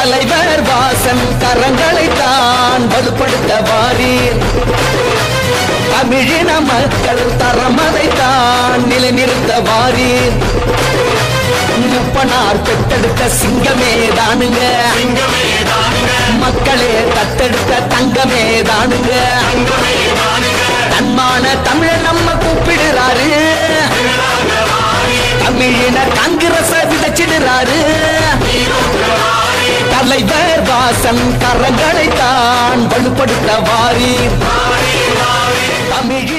தலைவர் வாசன் கரங்களை தான் வலுப்படுத்த வாரீர் தமிழின மக்கள் தரமதை தான் நிலைநிறுத்த வாரீர் முப்பனார் பெற்றெடுத்த சிங்கமே தானுங்க மக்களே தத்தெடுத்த தங்கமே தானுங்க தன்மான தமிழ நம்ம கூப்பிடுறாரு தமிழின காங்கிரஸ விதைச்சிடுறாரு தலைவர் வாசன் கரங்களை தான் வலுப்படுத்த வாரீர் தமிழ்